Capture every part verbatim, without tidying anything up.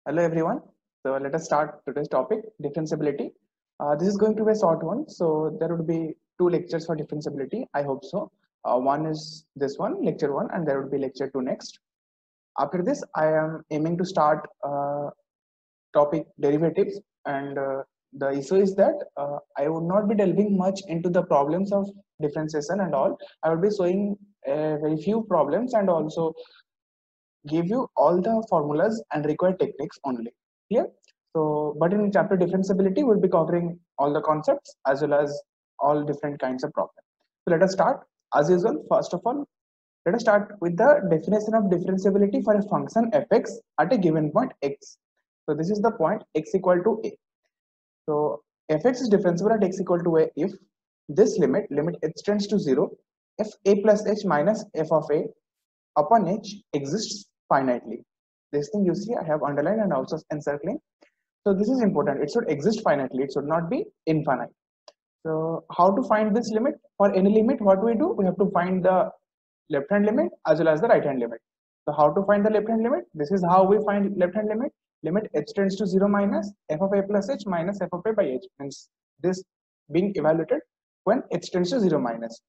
Hello everyone. So let us start today's topic, differentiability. Uh, this is going to be a short one. So there would be two lectures for differentiability. I hope so. Uh, one is this one, lecture one, and there would be lecture two next. After this, I am aiming to start uh, topic derivatives, and uh, the issue is that uh, I would not be delving much into the problems of differentiation and all. I would be showing uh, very few problems and also give you all the formulas and required techniques only here. So but in chapter differentiability we'll be covering all the concepts as well as all different kinds of problems. So let us start as usual. First of all, let us start with the definition of differentiability for a function fx at a given point x. So this is the point x equal to a. So fx is differentiable at x equal to a if this limit limit h tends to zero if a plus h minus f of a upon h exists finitely. This thing you see I have underlined and also encircling. So this is important. It should exist finitely. It should not be infinite. So how to find this limit? For any limit, what we do? We have to find the left hand limit as well as the right hand limit. So how to find the left hand limit? This is how we find left hand limit. Limit h tends to zero minus f of a plus h minus f of a by h. Means this being evaluated when h tends to zero minus.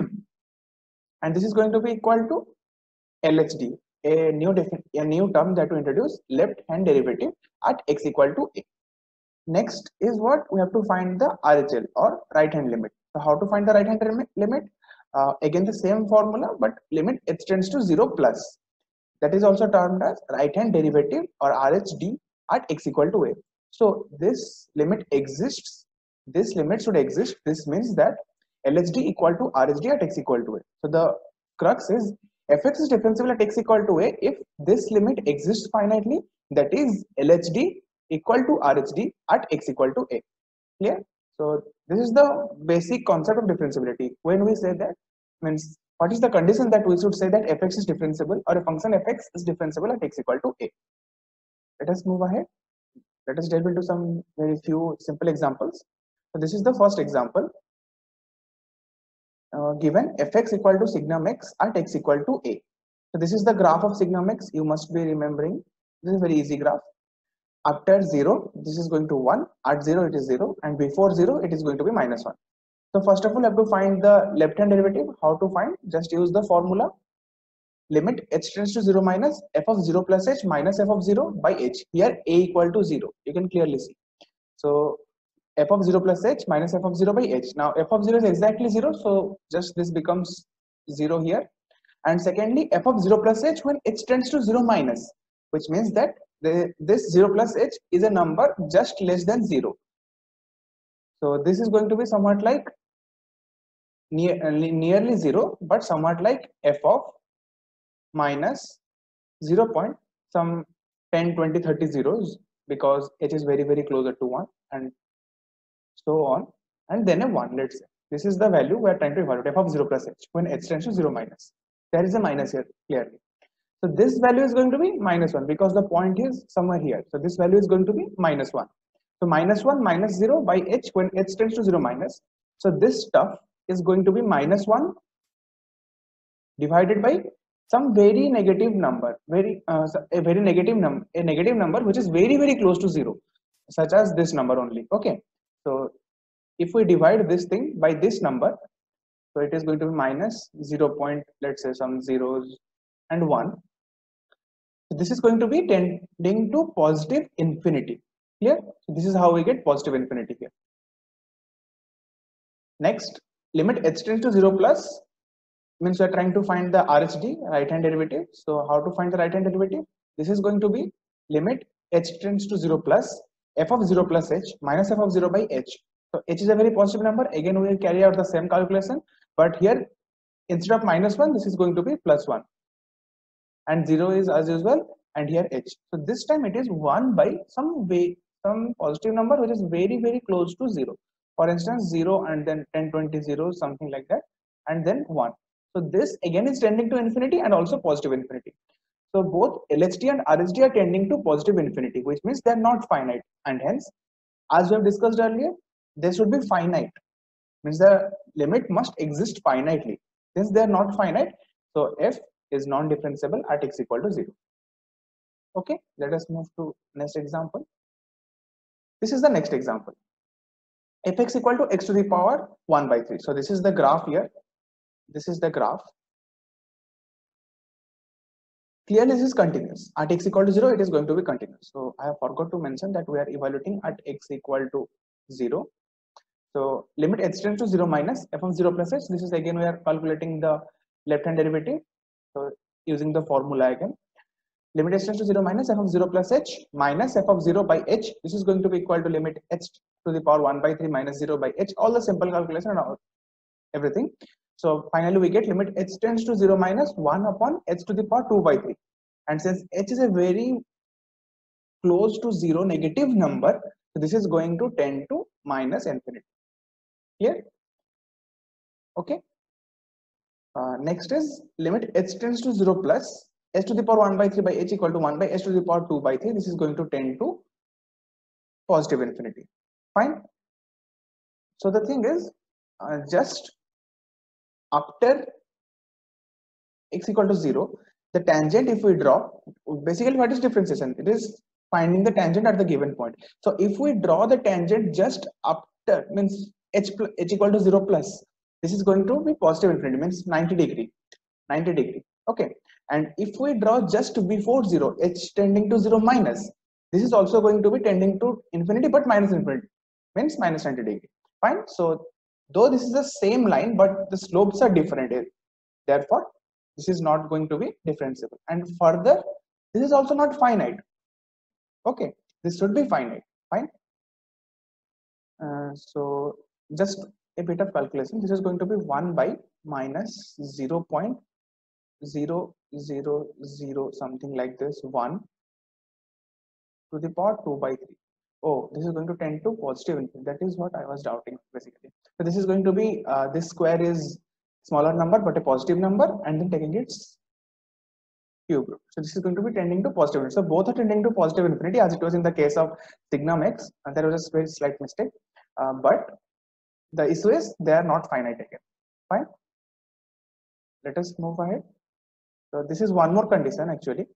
And this is going to be equal to L H D, a new a new term that we introduce, left hand derivative at x equal to a. Next is what we have to find the R H L or right hand limit. So how to find the right hand limit? Uh, again the same formula, but limit h tends to zero plus. That is also termed as right hand derivative or R H D at x equal to a. So this limit exists. This limit should exist. This means that L H D equal to R H D at x equal to a. So the crux is fx is differentiable at x equal to a if this limit exists finitely, that is L H D equal to R H D at x equal to a. Clear? So this is the basic concept of differentiability. When we say that, means what is the condition that we should say that fx is differentiable or a function fx is differentiable at x equal to a. Let us move ahead. Let us delve into some very few simple examples. So this is the first example. Uh, given fx equal to signum x at x equal to a. So this is the graph of signum x. You must be remembering. This is a very easy graph. After zero, this is going to one. At zero, it is zero, and before zero, it is going to be minus one. So first of all, you have to find the left-hand derivative. How to find? Just use the formula. Limit h tends to zero minus f of zero plus h minus f of zero by h. Here a equal to zero. You can clearly see. So f of zero plus h minus f of zero by h. Now f of zero is exactly zero, so just this becomes zero here. And secondly, f of zero plus h when h tends to zero minus, which means that the, this zero plus h is a number just less than zero. So this is going to be somewhat like near, uh, nearly zero, but somewhat like f of minus zero point some ten, twenty, thirty zeros, because h is very very closer to one, and so on, and then a one. Let's say this is the value we are trying to evaluate, f of zero plus h when h tends to zero minus. There is a minus here clearly. So this value is going to be minus one because the point is somewhere here. So this value is going to be minus one. So minus one minus zero by h when h tends to zero minus. So this stuff is going to be minus one divided by some very negative number, very uh, a very negative number, a negative number which is very very close to zero, such as this number only. Okay. So if we divide this thing by this number, so it is going to be minus zero point, let's say some zeros and one. So this is going to be tending to positive infinity. Clear? So this is how we get positive infinity here. Next, limit h tends to zero plus means we are trying to find the R H D, right hand derivative. So how to find the right hand derivative? This is going to be limit h tends to zero plus f of zero plus h minus f of zero by h. So h is a very positive number. Again, we will carry out the same calculation, but here instead of minus one, this is going to be plus one, and zero is as usual, and here h. So this time it is one by some way, some positive number which is very very close to zero. For instance, zero and then ten, twenty zeros, something like that, and then one. So this again is tending to infinity and also positive infinity. So both L H D and R H D are tending to positive infinity, which means they are not finite, and hence, as we have discussed earlier, they should be finite. Means the limit must exist finitely. Since they are not finite, so f is non-differentiable at x equal to zero. Okay, let us move to next example. This is the next example. Fx equal to x to the power one by three. So this is the graph here. This is the graph. Clearly this is continuous. At x equal to zero, it is going to be continuous. So I have forgot to mention that we are evaluating at x equal to zero. So limit h tends to zero minus f of zero plus h. This is again we are calculating the left hand derivative. So using the formula again. Limit h tends to zero minus f of zero plus h minus f of zero by h. This is going to be equal to limit h to the power one by three minus zero by h. All the simple calculation and all, everything. So finally we get limit h tends to zero minus one upon h to the power two by three. And since h is a very close to zero negative number, so this is going to tend to minus infinity. Clear? Okay. Uh, next is limit h tends to zero plus h to the power one by three by h equal to one by h to the power two by three. This is going to tend to positive infinity. Fine. So the thing is, uh, just after x equal to zero, the tangent, if we draw, basically what is differentiation? It is finding the tangent at the given point. So if we draw the tangent just after, means h, h equal to zero plus, this is going to be positive infinity, means ninety degree, ninety degree. Okay. And if we draw just before zero, h tending to zero minus, this is also going to be tending to infinity, but minus infinity, means minus ninety degree. Fine. So though this is the same line, but the slopes are different. Therefore, this is not going to be differentiable. And further, this is also not finite. Okay, this should be finite. Fine. Uh, so just a bit of calculation. This is going to be one by minus zero point zero zero zero something like this, one to the power two by three. Oh, this is going to tend to positive infinity. That is what I was doubting basically. So this is going to be uh, this square is smaller number but a positive number, and then taking its cube root. So this is going to be tending to positive infinity. So both are tending to positive infinity, as it was in the case of signum x, and there was a very slight mistake. Uh, but the issue is they are not finite again. Fine. Let us move ahead. So this is one more condition actually.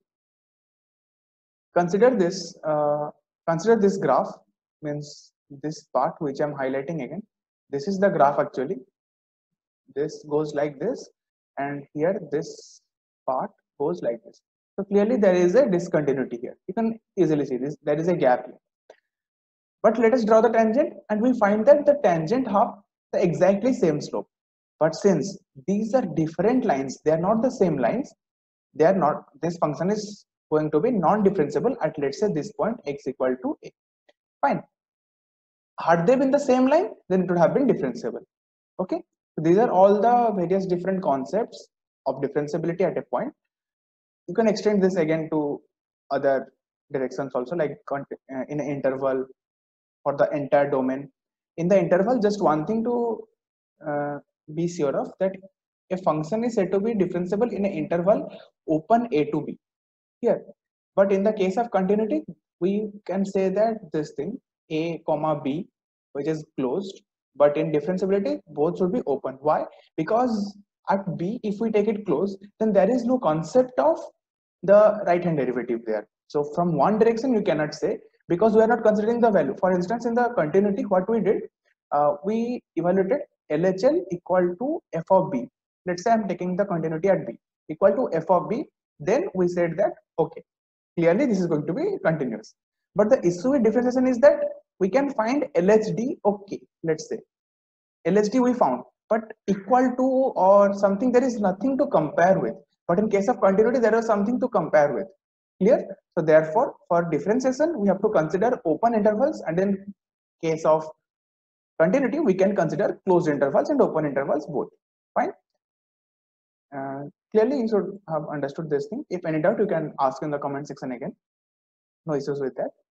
Consider this. Uh, consider this graph, means this part which I am highlighting again. This is the graph actually. This goes like this, and here this part goes like this. So clearly there is a discontinuity here. You can easily see this. There is a gap here. But let us draw the tangent, and we find that the tangent have the exactly same slope. But since these are different lines, they are not the same lines. They are not. This function is going to be non-differentiable at, let's say, this point x equal to a. Fine. Had they been the same line, then it would have been differentiable. Okay. So these are all the various different concepts of differentiability at a point. You can extend this again to other directions also, like in an interval for the entire domain. In the interval, just one thing to uh, be sure of, that a function is said to be differentiable in an interval open a to b here. But in the case of continuity, we can say that this thing a comma b, which is closed, but in differentiability both should be open. Why? Because at b, if we take it closed, then there is no concept of the right hand derivative there. So from one direction you cannot say, because we are not considering the value. For instance, in the continuity, what we did, uh, we evaluated L H L equal to f of b. Let's say I'm taking the continuity at b equal to f of b. Then we said that okay, clearly this is going to be continuous. But the issue with differentiation is that we can find L H D. Okay, let's say L H D we found, but equal to or something, there is nothing to compare with. But in case of continuity, there is something to compare with. Clear? So therefore, for differentiation, we have to consider open intervals, and in case of continuity, we can consider closed intervals and open intervals both. Fine. Uh, clearly, you should have understood this thing. If any doubt, you can ask in the comment section again. No issues with that.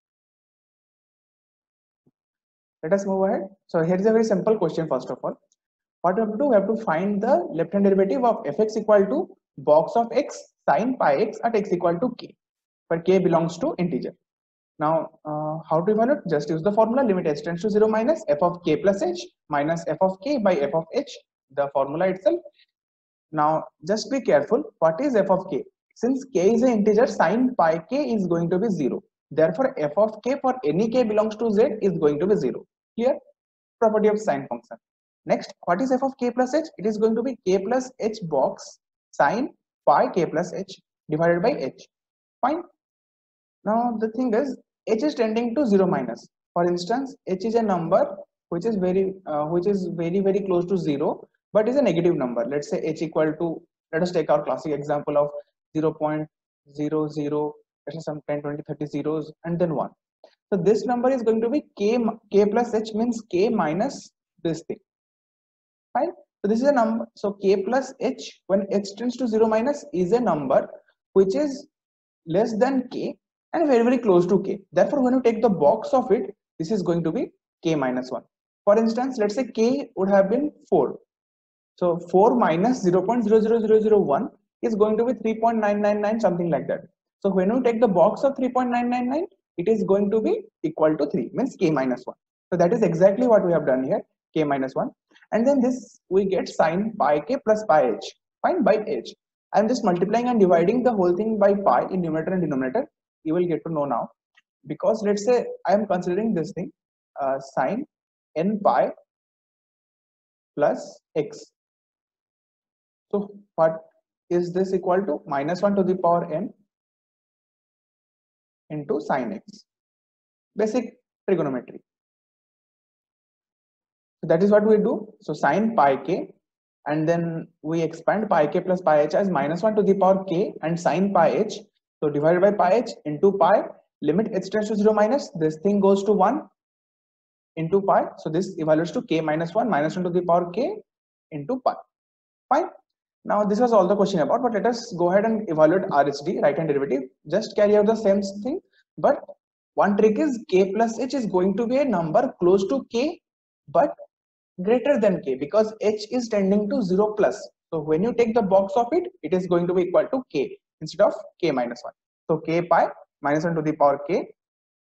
Let us move ahead. So here is a very simple question. First of all, what we have to do? We have to find the left hand derivative of fx equal to box of x sine pi x at x equal to k, where k belongs to integer. Now, uh, how to evaluate? Just use the formula limit h tends to zero minus f of k plus h minus f of k by f of h, the formula itself. Now, just be careful. What is f of k? Since k is an integer, sin pi k is going to be zero. Therefore, f of k for any k belongs to z is going to be zero. Clear? Property of sine function. Next, what is f of k plus h? It is going to be k plus h box sine pi k plus h divided by h. Fine. Now the thing is, h is tending to zero minus. For instance, h is a number which is very uh, which is very very close to zero, but is a negative number. Let's say h equal to, let us take our classic example of zero point zero zero, let's say some ten, twenty, thirty zeros and then one. So this number is going to be k k plus h, means k minus this thing. Fine. So this is a number. So k plus h when h tends to zero minus is a number which is less than k and very very close to k. Therefore, when you take the box of it, this is going to be k minus one. For instance, let's say k would have been four. So four minus zero point zero zero zero zero one is going to be three point nine nine nine, something like that. So when you take the box of three point nine nine nine, it is going to be equal to three, means k minus one. So that is exactly what we have done here, k minus one. And then this we get sine pi k plus pi h, fine, by h. I am just multiplying and dividing the whole thing by pi in numerator and denominator. You will get to know now, because let's say I am considering this thing uh, sine n pi plus x. So what is this equal to? Minus one to the power n into sine x. Basic trigonometry. So that is what we do. So sine pi k, and then we expand pi k plus pi h as minus one to the power k and sine pi h. So divided by pi h into pi, limit h tends to zero minus, this thing goes to one into pi. So this evaluates to k minus one, minus one to the power k into pi. Fine. Now this was all the question about, but let us go ahead and evaluate R H D, right hand derivative. Just carry out the same thing, but one trick is k plus h is going to be a number close to k but greater than k, because h is tending to zero plus. So when you take the box of it, it is going to be equal to k instead of k minus one. So k pi minus one to the power k.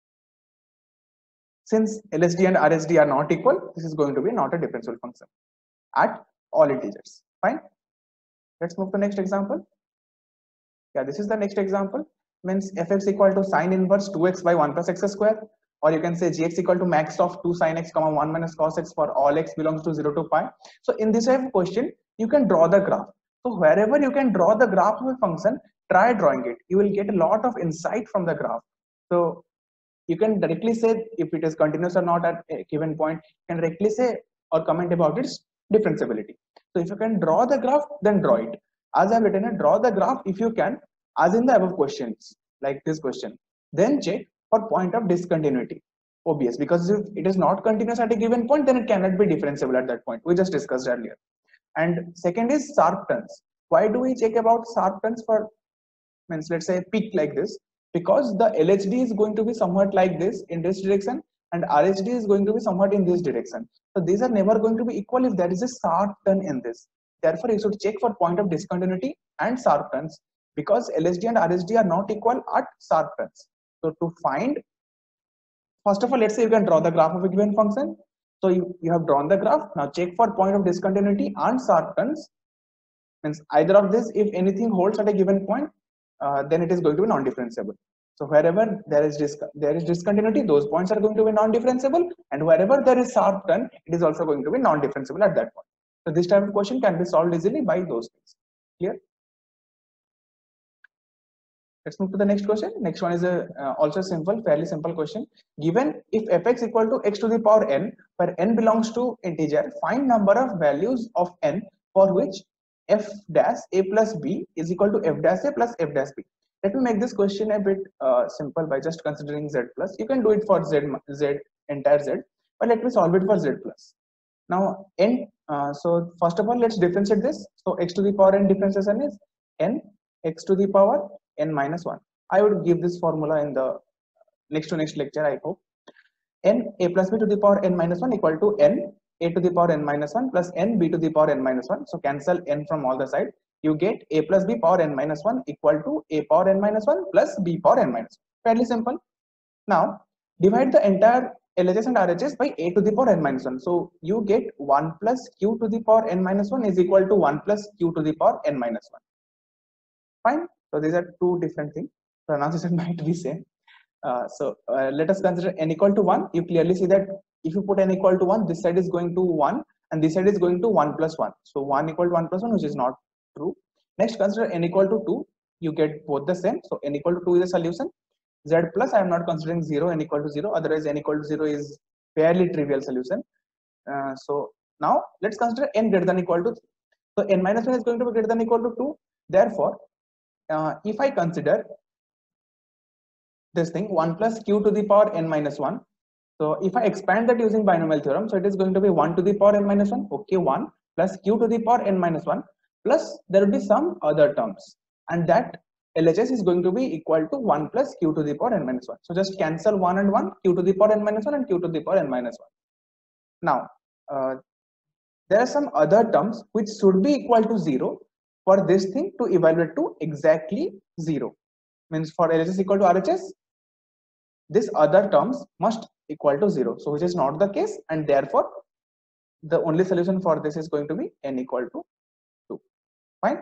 Since L H D and R H D are not equal, this is going to be not a differentiable function at all integers. Fine. Let's move to next example. Yeah, this is the next example. Means fx equal to sine inverse two x by one plus x square, or you can say gx equal to max of two sine x comma one minus cos x for all x belongs to zero to pi. So in this type of question, you can draw the graph. So wherever you can draw the graph of a function, try drawing it. You will get a lot of insight from the graph. So you can directly say if it is continuous or not at a given point. You can directly say or comment about its differentiability. So if you can draw the graph, then draw it. As I have written, draw the graph if you can, as in the above questions, like this question. Then check for point of discontinuity. Obvious, because if it is not continuous at a given point, then it cannot be differentiable at that point. We just discussed earlier. And second is sharp turns. Why do we check about sharp turns for, means let's say peak like this? Because the L H D is going to be somewhat like this in this direction, and R H D is going to be somewhat in this direction. So these are never going to be equal if there is a sharp turn in this. Therefore, you should check for point of discontinuity and sharp turns, because L H D and R H D are not equal at sharp turns. So to find, first of all, let's say you can draw the graph of a given function. So you, you have drawn the graph. Now check for point of discontinuity and sharp turns. Means either of this, if anything holds at a given point, uh, then it is going to be non-differentiable. So wherever there is dis there is discontinuity, those points are going to be non-differentiable, and wherever there is sharp turn, it is also going to be non-differentiable at that point. So this type of question can be solved easily by those things. Clear? Let's move to the next question. Next one is a uh, also simple, fairly simple question. Given if fx equal to x to the power n, where n belongs to integer, find number of values of n for which f dash a plus b is equal to f dash a plus f dash b. Let me make this question a bit uh, simple by just considering z plus. You can do it for z, z entire z, but let me solve it for z plus. Now n, uh, so first of all, let's differentiate this. So x to the power n differentiation is n x to the power n minus one. I would give this formula in the next to next lecture, I hope. N a plus b to the power n minus one equal to n a to the power n minus one plus n b to the power n minus one. So cancel n from all the side. You get a plus b power n minus one equal to a power n minus one plus b power n minus one. Fairly simple. Now divide the entire L H S and R H S by a to the power n minus one. So you get one plus q to the power n minus one is equal to one plus q to the power n minus one. Fine. So these are two different things. Pronunciation might be same. Uh, so uh, let us consider n equal to one. You clearly see that if you put n equal to one, this side is going to one and this side is going to one plus one. So one equal to one plus one, which is not true. Next, consider n equal to two. You get both the same. So n equal to two is a solution. Z plus, I am not considering zero, n equal to zero. Otherwise, n equal to zero is fairly trivial solution. Uh, so now let's consider n greater than equal to. So n minus one is going to be greater than equal to two. Therefore, uh, if I consider this thing one plus q to the power n minus one. So if I expand that using binomial theorem, so it is going to be one to the power n minus one. Okay, one plus q to the power n minus one plus there will be some other terms, and that L H S is going to be equal to one plus q to the power n minus one. So just cancel one and one, q to the power n minus one and q to the power n minus one. Now uh, there are some other terms which should be equal to zero for this thing to evaluate to exactly zero. Means for L H S equal to R H S, this other terms must equal to zero. So which is not the case, and therefore the only solution for this is going to be n equal to two. Fine.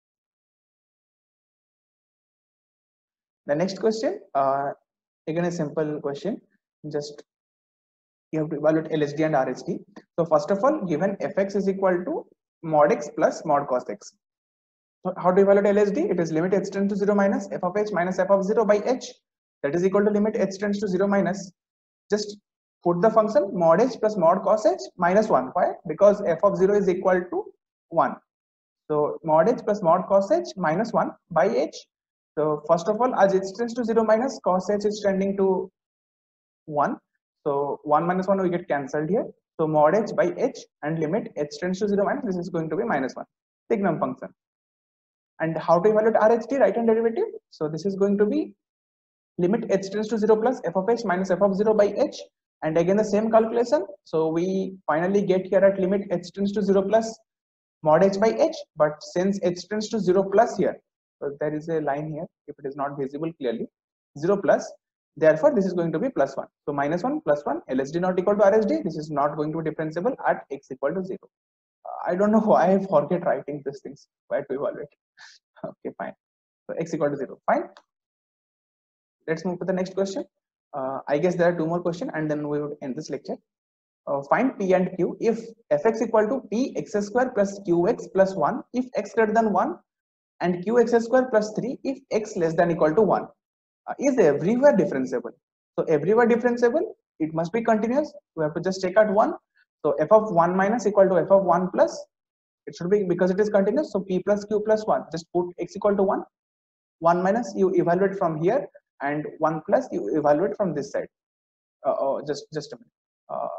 The next question, uh, again a simple question. Just you have to evaluate L H D and R H D. So first of all, given fx is equal to mod x plus mod cos x. So how to evaluate L H D? It is limit h tends to zero minus f of h minus f of zero by h. That is equal to limit h tends to zero minus. Just put the function mod h plus mod cos h minus one. Why? Because f of zero is equal to one. So mod h plus mod cos h minus one by h. So first of all, as h tends to zero minus, cos h is tending to one. So one minus one we get cancelled here. So mod h by h and limit h tends to zero minus, this is going to be minus one. Signum function. And how to evaluate R H D, right hand derivative? So this is going to be limit h tends to zero plus f of h minus f of zero by h, and again the same calculation. So we finally get here at limit h tends to zero plus mod h by h, but since h tends to zero plus here, so there is a line here, if it is not visible clearly, zero plus, therefore this is going to be plus one. So minus one plus one, L H D not equal to R H D, this is not going to be differentiable at x equal to zero. Uh, I don't know why I forget writing these things, where to evaluate. Okay, fine. So x equal to zero, fine. Let's move to the next question. Uh, I guess there are two more questions and then we would end this lecture. Uh, find p and q if fx equal to p x square plus qx plus one if x greater than one, and qx square plus three if x less than equal to one. Uh, is everywhere differentiable? So everywhere differentiable, it must be continuous. We have to just take out one. So f of one minus equal to f of one plus, it should be, because it is continuous, so p plus q plus one, just put x equal to one. one minus you evaluate from here, and one plus you evaluate from this side. Uh, oh, just just a minute. Uh,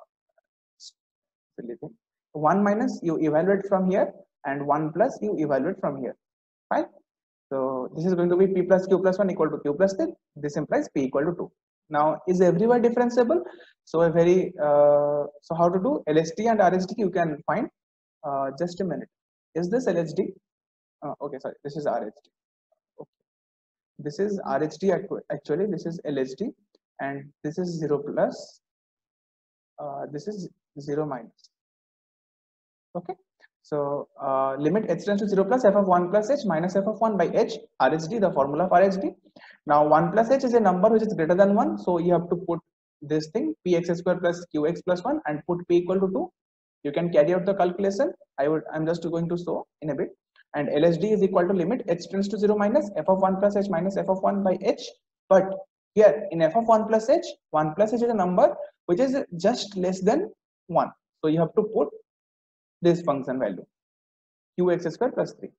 one minus you evaluate from here, and one plus you evaluate from here. Fine. So this is going to be p plus q plus one equal to q plus three. This implies p equal to two. Now is everywhere differentiable? So a very uh, so how to do L H D and R H D you can find. Uh, just a minute. Is this L H D? Uh, okay, sorry. This is R H D. Okay. This is R H D actually. This is L H D, and this is zero plus. Uh, this is zero minus. Okay. So uh, limit h tends to zero plus f of one plus h minus f of one by h, R H D, the formula of R H D. Now one plus h is a number which is greater than one, so you have to put this thing px square plus qx plus one and put p equal to two. You can carry out the calculation. I would I'm just going to show in a bit. And L H D is equal to limit h tends to zero minus f of one plus h minus f of one by h. But here in f of one plus h, one plus h is a number which is just less than one. So you have to put this function value qx square plus three.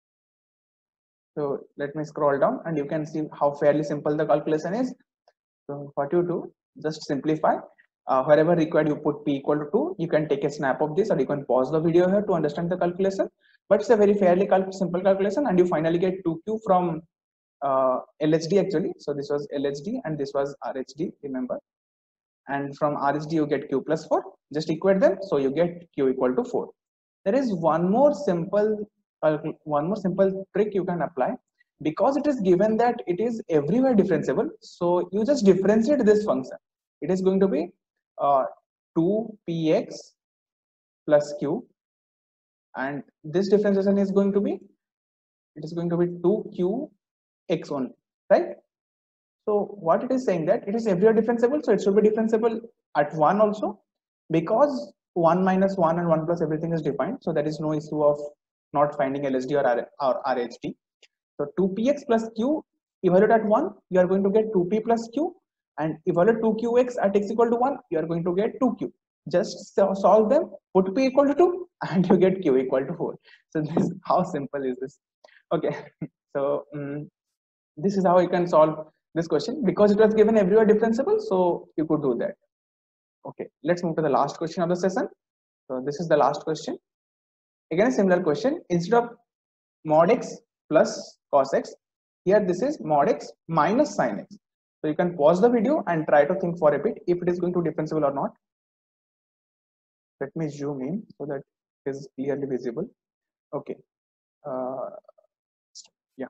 So let me scroll down and you can see how fairly simple the calculation is. So what you do, just simplify. Uh, wherever required you put p equal to two. You can take a snap of this or you can pause the video here to understand the calculation, but it's a very fairly cal simple calculation, and you finally get two q from uh, L H D actually. So this was L H D and this was R H D, remember, and from R H D you get q plus four. Just equate them, so you get q equal to four. There is one more simple one more simple trick you can apply. Because it is given that it is everywhere differentiable, so you just differentiate this function. It is going to be uh, two p x plus q, and this differentiation is going to be, it is going to be two q x only, right? So what it is saying that it is everywhere differentiable, so it should be differentiable at one also, because one minus one and one plus everything is defined, so there is no issue of not finding L S D or, R or R H D. So two p x plus q, evaluate at one, you are going to get two p plus q, and evaluate two q x at x equal to one, you are going to get two q. Just solve them, put p equal to two, and you get q equal to four. So this, how simple is this? Okay, so um, this is how you can solve this question, because it was given everywhere differentiable, so you could do that. Okay, let's move to the last question of the session. So this is the last question. Again, a similar question. Instead of mod x plus cos x, here this is mod x minus sin x. So you can pause the video and try to think for a bit if it is going to be differentiable or not. Let me zoom in so that it is clearly visible. Okay. Uh, yeah.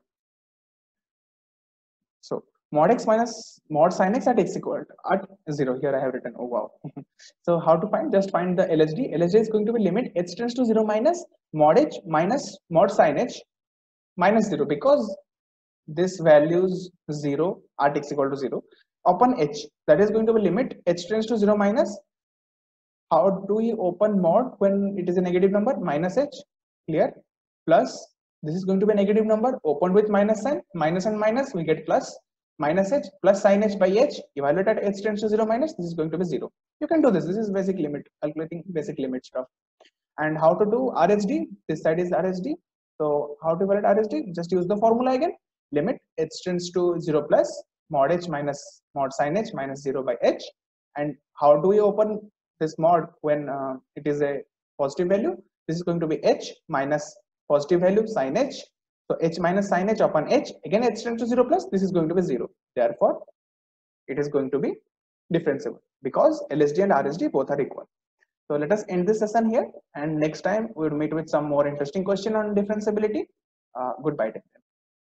So mod x minus mod sin x at x equal to at zero. Here I have written. Oh wow. So how to find? Just find the L H D. L H D is going to be limit h tends to zero minus mod h minus mod sin h minus zero, because this values zero at x equal to zero upon h. That is going to be limit h tends to zero minus. How do we open mod when it is a negative number? Minus h. Clear? Plus this is going to be a negative number opened with minus sign. Minus and minus we get plus. Minus h plus sin h by h, evaluate at h tends to zero minus, this is going to be zero. You can do this. This is basic limit, calculating basic limit stuff. And how to do R H D? This side is R H D. So how to evaluate R H D? Just use the formula again. Limit h tends to zero plus mod h minus mod sin h minus zero by h. And how do we open this mod when uh, it is a positive value? This is going to be h minus positive value sin h. So h minus sin h upon h, again h tends to zero plus, this is going to be zero. Therefore, it is going to be differentiable because L S D and R H D both are equal. So let us end this session here, and next time we will meet with some more interesting question on differentiability. Uh, goodbye.